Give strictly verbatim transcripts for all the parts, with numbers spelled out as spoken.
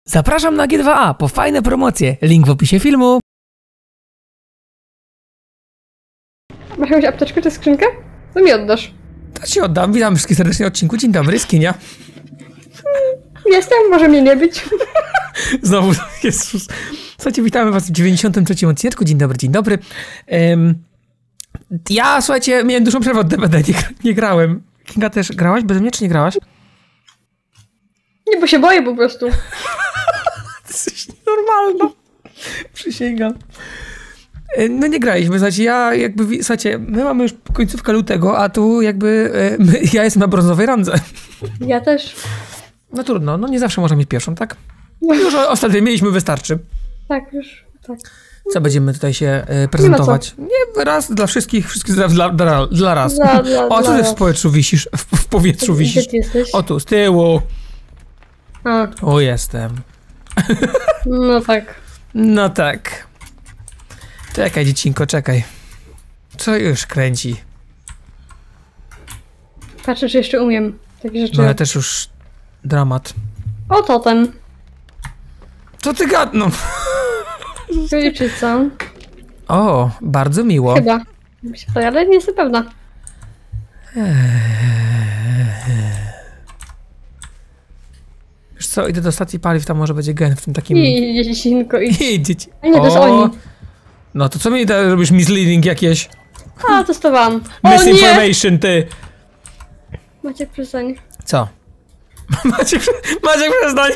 Zapraszam na G dwa A po fajne promocje. Link w opisie filmu. Masz jakąś apteczkę czy skrzynkę? To mi oddasz. To ci oddam. Witam wszystkich serdecznie w odcinku. Dzień dobry, Skinia. Jestem, może mnie nie być. Znowu, Jezus. Słuchajcie, witamy was w dziewięćdziesiątym trzecim odcinku. Dzień dobry, dzień dobry. Um, ja, słuchajcie, miałem dużą przerwę od D B D. Nie, nie grałem. Kinga też grałaś bez mnie, czy nie grałaś? Nie, bo się boję po prostu. Jesteś normalna. Przysięgam. No nie graliśmy, słuchajcie, ja jakby, słuchajcie, my mamy już końcówkę lutego, a tu jakby my, ja jestem na brązowej randze. Ja też. No trudno, no nie zawsze można mieć pierwszą, tak? Już ostatnio mieliśmy, wystarczy. Tak, już, tak. Co będziemy tutaj się y, prezentować? Nie, nie, raz dla wszystkich, wszystkich dla, dla, dla, dla raz. Dla, dla, o, co ty w powietrzu wisisz? W, w powietrzu Gdzie wisisz. ty jesteś? O tu, z tyłu. A. O, jestem. No tak. No tak. Czekaj, dziecinko, czekaj. Co już kręci? Patrzę, czy jeszcze umiem takie rzeczy. No ja też już dramat. O, totem. Co ty gad... No. Króliczyca. O, bardzo miło. Chyba. Ale nie jestem pewna. Wiesz co, idę do stacji paliw, tam może będzie gen w tym takim... I dziecinko, i... I dzieci. A nie, to jest oni. No to co mi da, robisz misleading jakieś? A, testowałam. O nie! Misinformation, ty! Maciek, przestań. Co? Maciek, Maciek, przestań!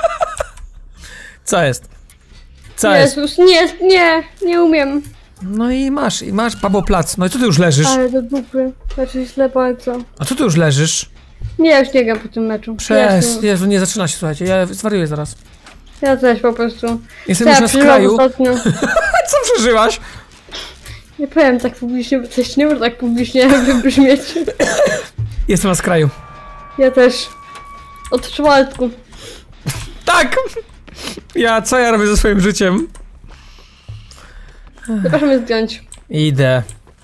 Co jest? Co jest? Jezus, nie, nie, nie umiem. No i masz, i masz baboplac. No i co ty już leżysz? Ale do dupy. Znaczy źle bardzo. A co ty już leżysz? Nie, ja już nie gram po tym meczu. Przez... Jezu. Jezu, nie zaczyna się, słuchajcie, ja zwariuję zaraz. Ja też po prostu. Jestem Ja już na skraju. ostatnio. Co przeżyłaś? Nie powiem tak publicznie, bo coś nie może tak publicznie jakby brzmieć. Jestem na skraju. Ja też. Od czwartku. Tak! Ja, co ja robię ze swoim życiem? Zapraszam je zdjąć. Idę.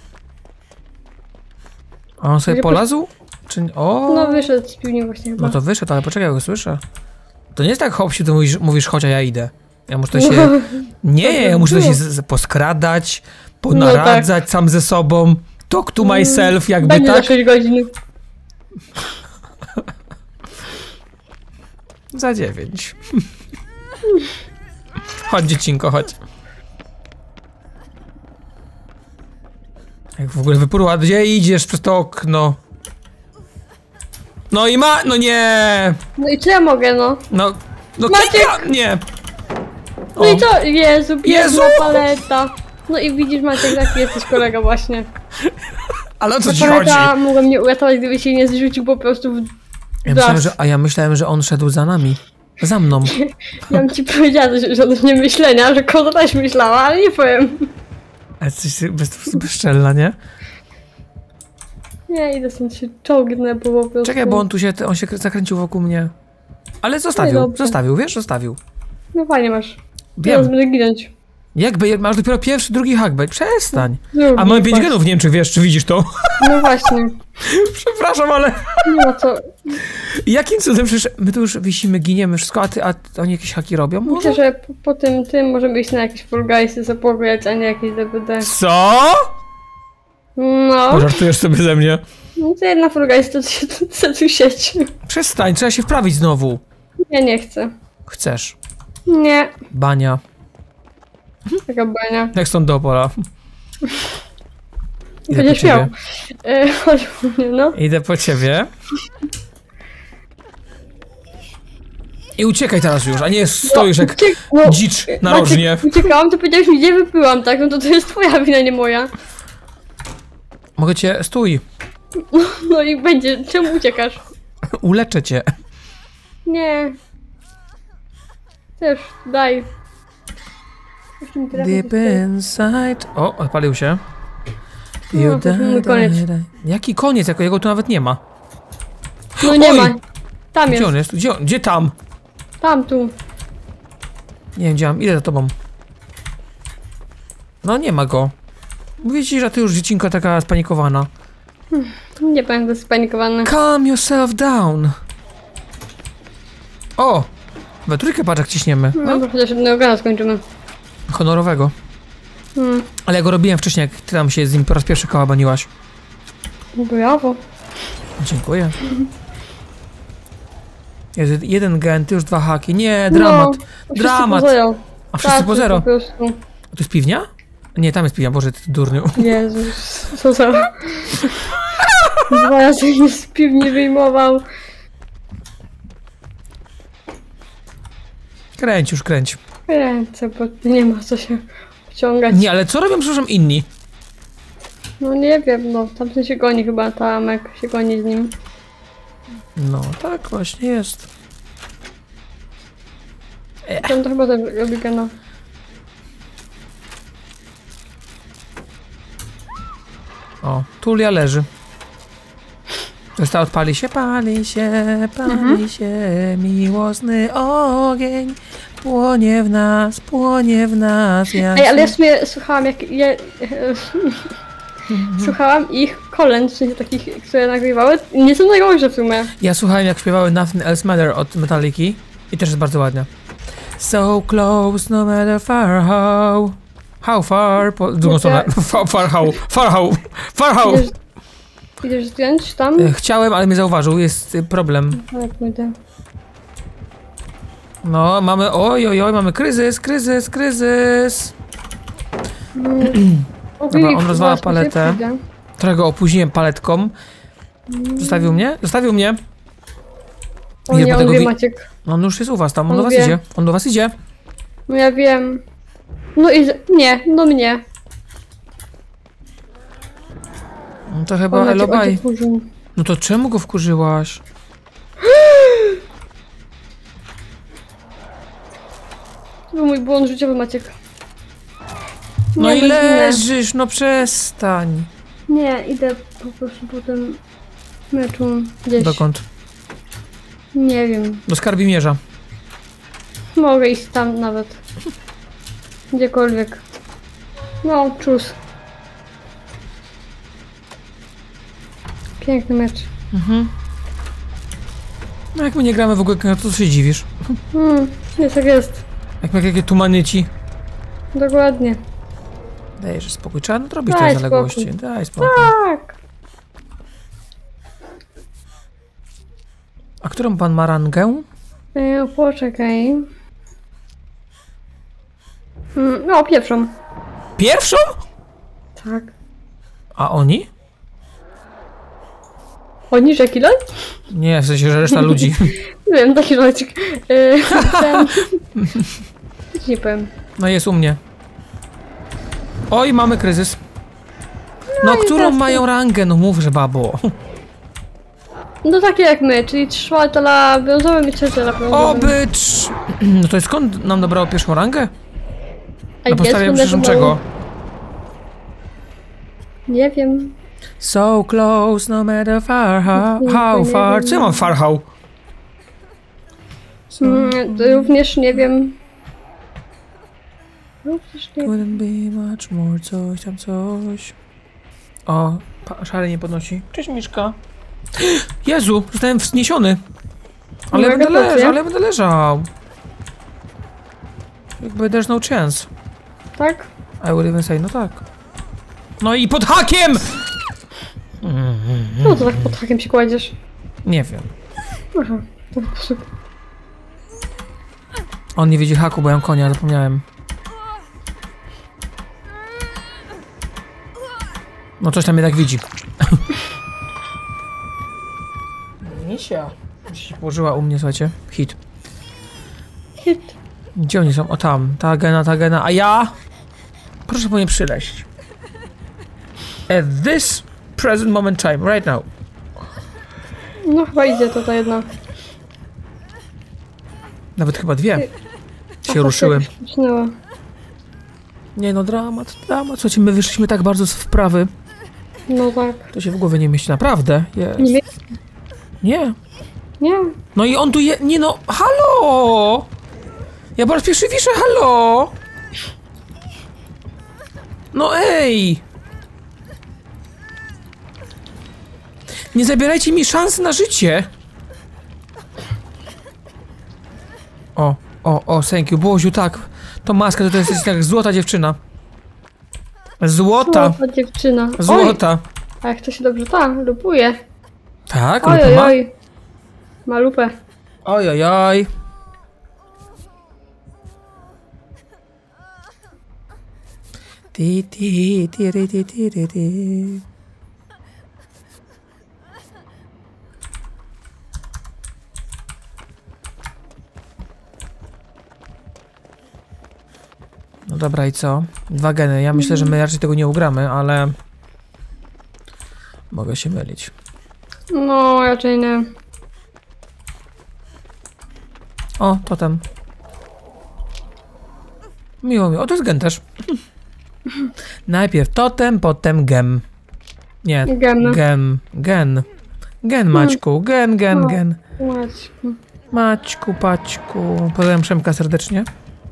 A on sobie Gdzie polazł? Czy... O! No wyszedł z piwni właśnie chyba. No to wyszedł, ale poczekaj, ja go słyszę. To nie jest tak, hopsiu, ty mówisz, mówisz chodź, a ja idę. Ja muszę to się... Nie, ja muszę to się z, z, poskradać, ponaradzać no tak. sam ze sobą. Talk to myself, jakby Będzie tak. za sześć godzin. Za dziewięć. Chodź, dziecinko, chodź. Jak w ogóle wypurła, gdzie idziesz przez to okno? No i ma... No nie! No i co ja mogę, no? No... No Maciek! Kinga! Nie! No i co? Jezu, Jezu! Jezu, paleta. No i widzisz, Maciek, taki jesteś kolega właśnie. Ale o co Ta ci chodzi? paleta mogła mnie uratować, gdyby się nie zrzucił po prostu w... Ja myślałem, że, a ja myślałem, że on szedł za nami. Za mną. Ja bym ci powiedziała coś odnośnie myślenia, że koza też myślała, ale nie powiem. Ale jesteś bez, bezczelna, nie? Nie, idę stąd się czołgnę, bo po prostu... Czekaj, bo on tu się, on się zakręcił wokół mnie. Ale zostawił, dobrze. zostawił, wiesz, zostawił. No fajnie masz. Wiem. Teraz będę ginąć. Jakby, masz dopiero pierwszy, drugi hackback, przestań. Drugi, A mamy pięć właśnie. genów w Niemczech, wiesz, czy widzisz to? No właśnie. Przepraszam, ale... Nie ma co. Jakim cudem, przecież my tu już wisimy, giniemy, wszystko, a, ty, a oni jakieś haki robią? Może? Myślę, że po, po tym, tym możemy iść na jakieś Fall Guysy, zapograć, a nie jakieś D B D. Co? No. Pożartujesz sobie ze mnie. No to jedna Fall Guys, to się to tu sieć. Przestań, trzeba się wprawić znowu. Ja nie chcę. Chcesz. Nie. Bania. Taka bania. Jak stąd do opola. Idę Będziesz po miał. ciebie. E, chodź po mnie, no. Idę po ciebie. I uciekaj teraz już, a nie stoisz jak Uciek- no, dzicz narożnie. Maciek, uciekałam, to powiedziałeś mi, gdzie wypyłam, tak? No to to jest twoja wina, nie moja. Mogę cię... Stój. No i będzie. Czemu uciekasz? Uleczę cię. Nie. Też, daj. Już mi telefon Deep zostaje. inside... O, odpalił się. No, You to jest mój die, koniec. die, die. Jaki koniec? Jako jego tu nawet nie ma. No nie Oj! ma. Tam Gdzie jest. on jest? Gdzie, on? Gdzie tam? Tam, tu. Nie wiem, gdzie mam. Idę za tobą. No nie ma go. Mówię ci, że ty już dziecinko taka spanikowana. Nie będę spanikowany. Calm yourself down. O! We trójkę paczek ciśniemy. No, bo chociaż jednego gana skończymy. Honorowego. Hmm. Ale ja go robiłem wcześniej, jak ty tam się z nim po raz pierwszy kałabaniłaś. Brawo. Dziękuję. Jest jeden gen, ty już dwa haki. Nie, dramat. No, dramat. A wszyscy tak, po zero. Po prostu. A to jest piwnia? Nie, tam jest piwnia, Boże, ty durniu. Jezus, co za... Dwa razy mnie z piwni wyjmował. Kręć już, kręć. Ręce, bo nie ma co się wciągać. Nie, ale co robią, przepraszam, inni? No nie wiem, no tamten się goni chyba, Tamek się goni z nim. No, tak właśnie jest. Tam to chyba też robi gana. O, Tulia leży. Została, odpali się, pali się, pali mhm. się, miłosny ogień. Płonie w nas, płonie w nas. Ja Ej, ale ja sobie słuchałam jak... Ja, słuchałam ich kolęd, w sensie takich, które nagrywały. Nie są najgorsze w sumie. Ja słuchałem, jak śpiewały Nothing Else Matter od Metaliki i też jest bardzo ładnie. So close, no matter far how. How far? Po drugą stronę. Far, far how. Far how. Far how. Idziesz, idziesz zdjąć tam? Chciałem, ale mnie zauważył. Jest problem. Tak, pójdę. No, mamy... Oj, oj, oj, mamy kryzys, kryzys, kryzys. Mm. Dobra, on rozwala paletę. Trochę go opóźniłem paletką. Zostawił mnie? Zostawił mnie. O nie, on wie, Maciek. No on już jest u was tam, on, On do was wie. idzie. On do was idzie. No ja wiem. No i... Nie, no mnie. No to chyba Elobaj. No to czemu go wkurzyłaś? To był mój błąd życiowy, Maciek. Nie, no i leżysz, nie. no przestań. Nie, idę po prostu po tym meczu gdzieś. Dokąd? Nie wiem. Do Skarbimierza. Mogę iść tam nawet. Gdziekolwiek. No, czus. Piękny mecz. Mhm. No jak my nie gramy w ogóle, to co się dziwisz? Hmm, jest jak jest. Jak my jakie tumany ci. Dokładnie. Dajesz spokój, trzeba nadrobić Daj te zaległości. spokój. Daj spokój. Tak. A którą pan ma rangę? E, poczekaj. Mm, no, pierwszą. Pierwszą? Tak. A oni? Oni, że kilo? Nie, w sensie, że reszta ludzi. Wiem, taki żarcik. E, ten... Nie powiem. No jest u mnie. Oj, mamy kryzys. No, No i którą tak. mają rangę? No mów, że babo. No takie jak my, czyli czwarta na brązowym i trzecia na brązowym. Obycz! No to skąd nam dobrało pierwszą rangę? A Na podstawie, jest przepraszam, czego? Nie wiem. So close, no matter far how, how far. Co ja mam far how? So Mm, to również nie wiem. Również nie wiem. couldn't be much more, coś tam, coś. O, pa, szary nie podnosi. Cześć, Miszka. Jezu, zostałem wzniesiony. Ale Moja będę gratulacje. leżał, ale będę leżał. Jakby there's no chance. Tak? I would even say, no tak. No i pod hakiem! No to tak pod hakiem się kładziesz. Nie wiem. Aha, to po prostu. On nie widzi haku, bo ja mam konia, zapomniałem. No coś tam jednak widzi. Misia. się położyła u mnie, słuchajcie. Hit. Hit. Gdzie oni są? O tam. Ta gena, ta gena. A ja? Proszę po nie przyleść. At this present moment time, right now. No chyba idzie to ta jedna. Nawet chyba dwie. A, Się ruszyły. Wcisnęła. Nie no, dramat, dramat. Słuchajcie, my wyszliśmy tak bardzo z wprawy. No tak. To się w głowie nie mieści, naprawdę. Jest. Nie mie- Nie. Nie. No i on tu je... Nie no, halo! Ja po raz pierwszy wiszę, halo! No ej! Nie zabierajcie mi szansy na życie! O, o, o, thank you. Boziu, tak. To maska to, to jest jak złota dziewczyna. Złota. Złota dziewczyna. Złota. Oj, a jak to się dobrze tam lupuje. Tak, Oj, lupa oj, ma? oj. Ma lupę. Oj, oj, oj. Ti, ti, ti, ti, ti, ti, ti, ti. No dobra, i co? Dwa geny. Ja myślę, że my raczej tego nie ugramy, ale... Mogę się mylić. No, raczej nie. O, totem. Miło mi. O, to jest gen też. Najpierw totem, potem gem. Nie, Gen. gem. Gen. Gen, Maćku. Gen, gen, gen. Maćku. Maćku, Paćku. Pozdrawiam Przemka serdecznie.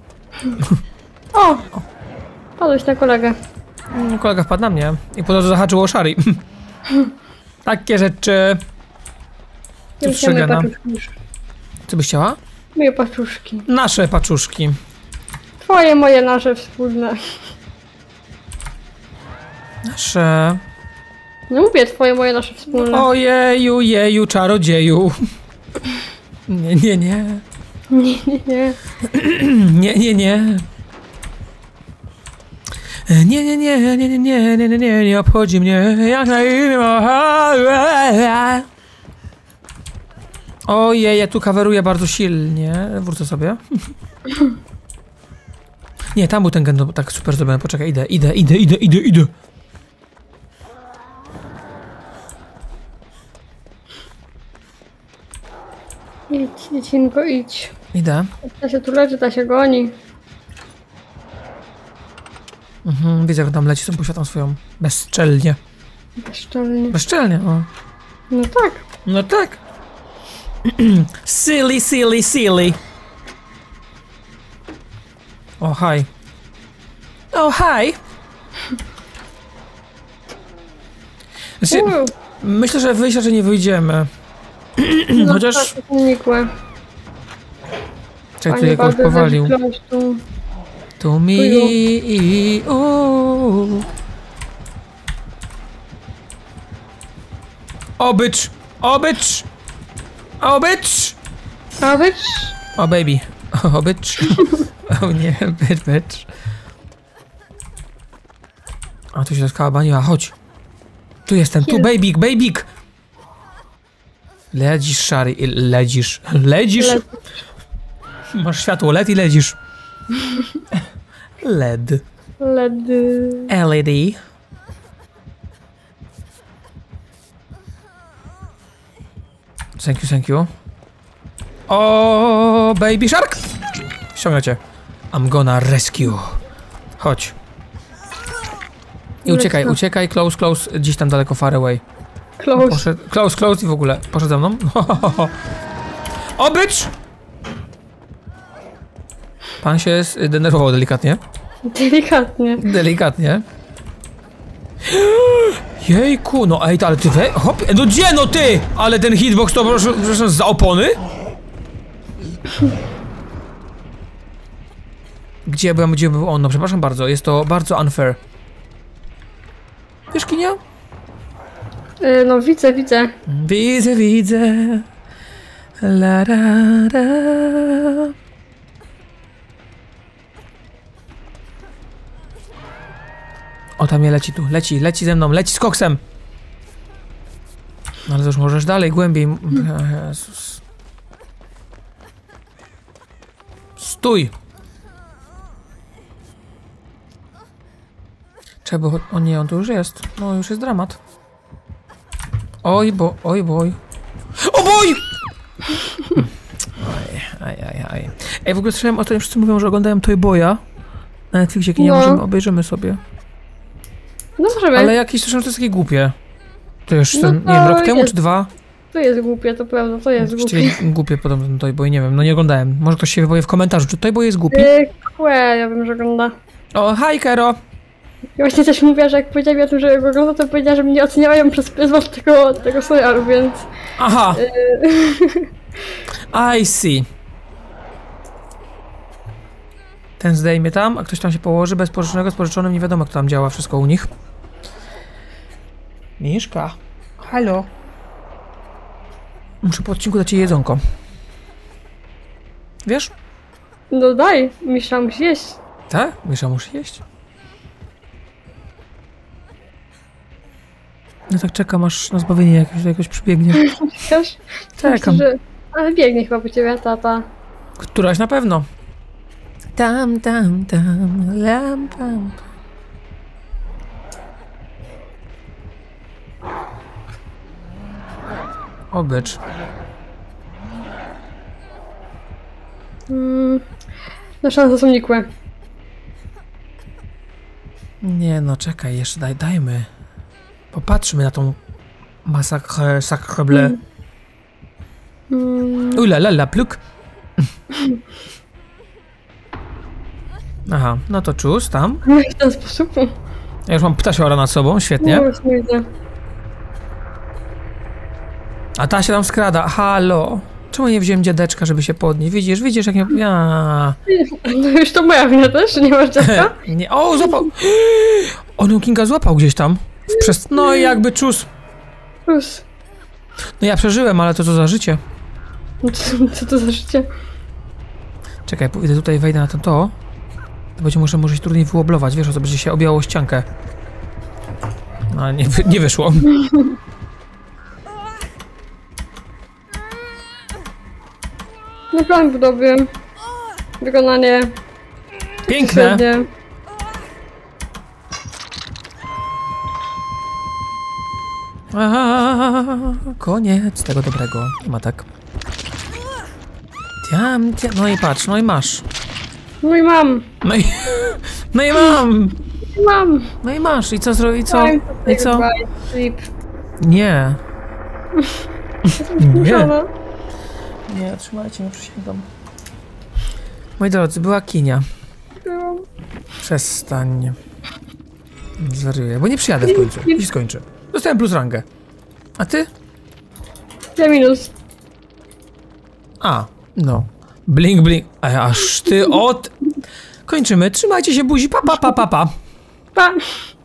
O! Padłeś na kolegę. Mm, Kolega wpadł na mnie i po drodze zahaczył o szari. Takie rzeczy. Tu strzegana. Co byś chciała? Moje paczuszki. Nasze paczuszki. Twoje, moje, nasze wspólne. Nasze. No mówię, twoje, moje, nasze wspólne. Ojeju, jeju, czarodzieju. Nie, nie, nie. Nie, nie, nie. Nie, nie, nie. Nie, nie, nie, nie, nie, nie, nie, nie, nie, nie obchodzi mnie jak na imię. Ojej, ja tu kaweruję bardzo silnie. Wrócę sobie. Nie, tam był ten gen tak super zrobiony. Poczekaj, idę, idę, idę, idę, idę, idę. Idź, dziecinko, idź. Idę. Ta się tu leży, ta się goni. Mhm, widzę, jak tam leci, sobie poświatłam swoją bezczelnie. Bezczelnie. Bezczelnie, o. No tak. No tak. Silly, silly, silly. O, hi. O, hi. Znaczy, Uuu, myślę, że wyjść raczej nie wyjdziemy. no Chociaż... tak, unikłe. Czekaj, tu jakoś powalił. Tu. To me i o. Obycz! Obycz! Obycz! A być? O baby. O bitch. O nie, bitch, bitch. A tu się skałabaniła, chodź. Tu jestem, tu babik, babik. Ledzisz, szary, ledzisz. Ledzisz? Le Masz światło L E D i ledzisz. L E D. Ledy. L E D. Thank you, thank you. O, baby shark! Ściągnę cię. I'm gonna rescue. Chodź. I uciekaj, Let's go. uciekaj, close, close, gdzieś tam daleko, far away. Close. Poszedł, close, close i w ogóle. Poszedł ze mną. O, bitch! Pan się zdenerwował delikatnie. Delikatnie. Delikatnie. Jejku, no ej, ale ty we... Hop, no gdzie no ty? Ale ten hitbox to proszę, proszę za opony? Gdzie byłem, gdzie był on? No przepraszam bardzo, jest to bardzo unfair. Wiesz, Kinia? Y, no widzę, widzę. Widzę, widzę. La, ra, ra. O, tam je leci tu, leci, leci ze mną, leci z koksem. No ale to już możesz dalej, głębiej. Jezus. Stój! Czego? O nie, on tu już jest. No, już jest dramat. Oj, bo, oj, boj. O boj! Oj, aj, aj, aj. Ej, w ogóle słyszałem, ostatnio wszyscy mówią, że oglądają Toy Boya na Netflixie, nie No. możemy, obejrzymy sobie. No możemy. Ale jakieś słyszałem, że to jest takie głupie. To już No ten, to nie wiem, rok temu jest. czy dwa? To jest głupie, to prawda, to jest głupie. Właściwie głupie podobno ten Toy Boy, nie wiem, no nie oglądałem. Może ktoś się wypowie w komentarzu, czy Toy Boy jest głupi? Kłe, ja wiem, że ogląda. O, hi Kero! Ja właśnie też mówiła, że jak powiedziałem o tym, że go ogląda, to powiedziała, że mnie oceniają przez pryzmat tego, tego serialu, więc... Aha! y, I see. Ten zdejmie tam, a ktoś tam się położy bez pożyczonego, z pożyczonym nie wiadomo, kto tam działa, wszystko u nich. Miszka, halo. Muszę po odcinku dać jej jedzonko. Wiesz? No daj, Misza musi jeść. Tak? Misza musi jeść? No tak czekam, aż na zbawienie jakoś, jakoś przybiegnie. Wiesz? Czekam. Myślę, że... Ale biegnie chyba po ciebie, tata. Któraś na pewno. Tam, tam, tam, lam, pam. Obecz. Mm, no szanse są nikłe. Nie no, czekaj, jeszcze daj, dajmy. Popatrzmy na tą masakrę, sacreble. Mm. Ula la la, pluk. Aha, no to czus, tam. No i w ten sposób. Ja już mam ptasiora nad sobą, świetnie. No właśnie widzę. A ta się tam skrada, halo. Czemu nie wziąłem dziadeczka, żeby się podnieść? Widzisz, widzisz jak nie... Ja. No już to moja wina też, nie masz dziecka? Nie, o, złapał! On ją Kinga złapał gdzieś tam. W przest... No i jakby czus. Plus. No ja przeżyłem, ale to co za życie. Co, co to za życie? Czekaj, pójdę tutaj, wejdę na to to. To będzie może, może się trudniej wyłoblować, wiesz, o co będzie się obijało ściankę. No nie, nie wyszło. No plan budowy. Wykonanie. Piękne! Średnie. Aha, koniec tego dobrego. Nie ma tak. Tiam, tiam. No i patrz, no i masz. No i mam. No i, no i mam. Mam. No i masz. I co zrobi? Co? Time to I co? say goodbye, sleep. Nie. Nie. Zmuszona. Nie, trzymajcie, nie przysięgam. Moi drodzy, była kinia. Byłam. Przestań. Zwariuję, bo nie przyjadę w końcu. I się skończy. Dostałem plus rangę. A ty? Ja minus. A, no. Blink, blink. A aż ty od... Kończymy. Trzymajcie się, buzi. Pa, pa, pa, pa, pa. Pa.